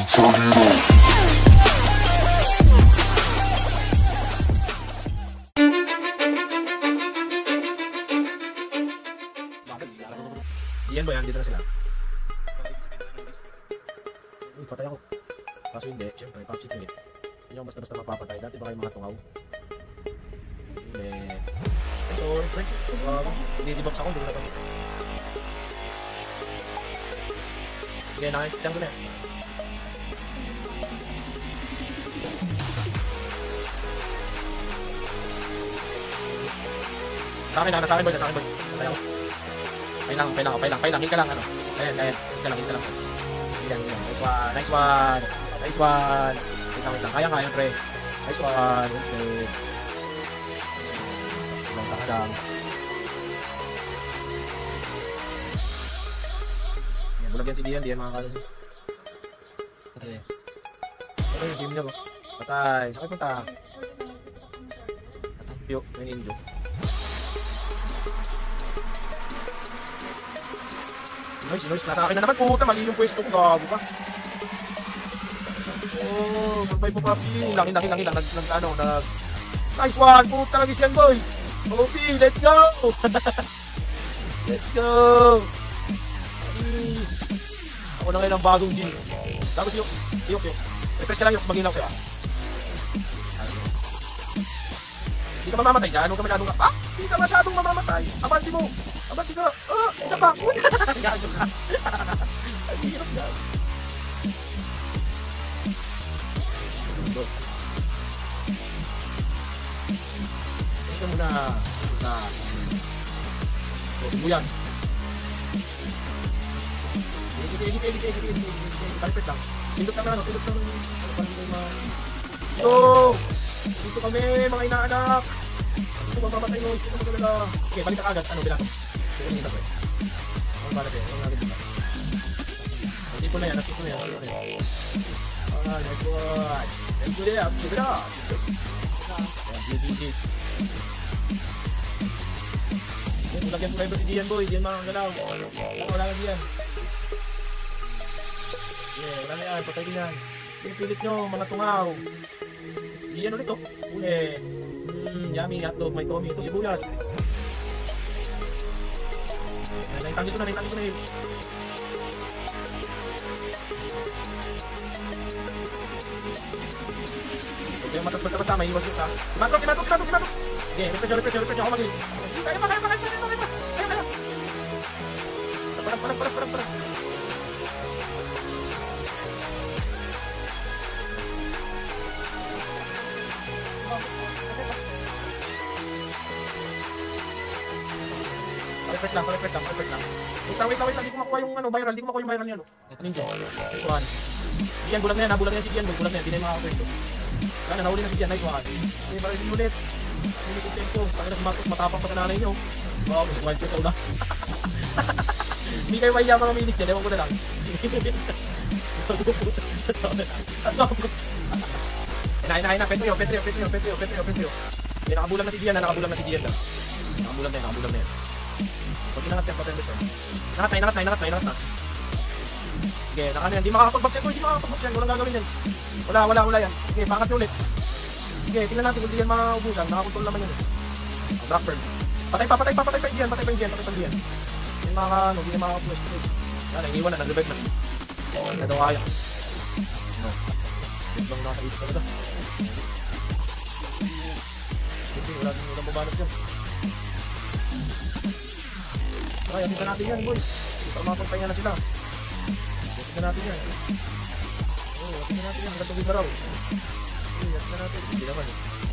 Diyan ba yan? Dito na sila. Uy, patay ako. Kaso hindi, syempre, papsit ulit. Hindi ako basta-basta mapapatay. Dati ba kayo mga tungaw? Hindi. So, hindi-debox ako, hindi ko na to. Sige, nakikita ko na. Sa akin boy, sa akin boy. Patay ako. Pay lang, hit ka lang, ano. Ayan, hit ka lang. Ayan. Nice one. Wait lang. Kaya, pre. Nice one. Okay. Ilang taka lang. Ayan, bulag yan si Dian, mga kalon. Okay. Ito yung team niya, bro. Patay. Saan kayo punta? Yo, may ninjo. Noise, nasa akin na naman. Puta, mali yung pwesto ko. Gago ka. Oh, survive mo, Papi. Laki lang. Nice one. Puta, nagis yan, boy. OP, let's go. Let's go. Nice. Ako na ngayon ang bagong G. Tapos yung. Refresh ka lang yung mag-ilaw sa'yo. Hindi ka mamamatay dyan. Huwag ka masyadong hindi ka masyadong mamamatay. Abanti mo. Abanti ka. Isa pa. Gago ka. Ang hirap dyan. Ito muna. Buyan. Sige. Kalipit lang. Pindot lang na. Dito kami, mga inaanak. Dito mamamatay mo. Dito magalaga. Okay, balik ka agad. Ano, bilang? Dito nito ko eh. Ang bala din. Ang nagin dito. Nasipo na yan. Nice one. Let's go there. Keep it up. GG. Lagyan mo kayo si Dian, boy. Dian mga galaw. Wala na Dian. Yeah, wala na yan. Patay din yan. Pinipilit nyo, mga tungaw. Diyan ulit oh. Uli. Yummy hotdog, may Tommy. Ito sibuyas. Naitangin ko na yun. Okay, matas. May iwas yun ha. Simatok. Okay, refresh ako mag-hit. Kaya pa. Parang. Refresh lang. Wait lang. Hindi ko makuha yung viral. Yan. Ninja. Nice one. Diyan, bulag na yan si Dian. Bulag na yan. Di na yung mga offer. Wala na, nahuli na si Dian. Nice one. Okay, para rin ulit. Hindi ko tempo. Kaya na sumatok, matapang pa sa nanay nyo. Wow, wild ko na. Hindi kayo maya mga minis dyan. Ewan ko na lang. Hinahin na. Petrio. Nakabulag na si Dian. Nakabulag na yan. Pag inangat yan, patay ulit. Nangat na. Sige, naka na yan. Di makakapag-box yan. Walang gagawin yan. Wala yan. Sige, pangat nyo ulit. Sige, tingnan natin kung di yan maubusan. Nakakontrol naman yan. Blackburn. Patay pa Dian. Yung mga hindi na makakapag-box. Yan, iniwan na. Nag-revive na. Ito kaya. Ito lang nakaisip talaga. Sige, walang bumanap yan. Ay, atin natin yan, boy. Para mapagpahinga na sila. Atin natin yan. Atin natin yan. Hanggang tubig na raw. Atin natin. Hindi naman.